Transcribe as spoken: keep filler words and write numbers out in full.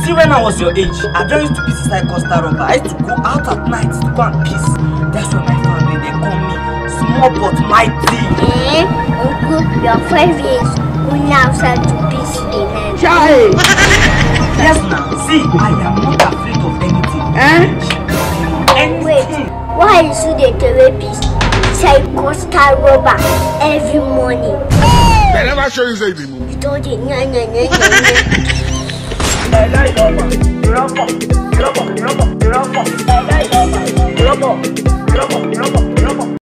See, when I was your age, I don't used to be inside Costa Rica. I used to go out at night to go and piss. That's why my family, they call me small but mighty. Eh? Uncle, you're five years. We now start to piss the night. Child! Yes, now. See, I am not afraid of anything. Eh? Anything. Wait, why is you the therapist inside Costa Rica every morning? They never show you say the movie. You told it, nya nya nya nya. You're up, you're up, you're up, you're up, you're up, you're up, you're up, you're up, you're up, you're up.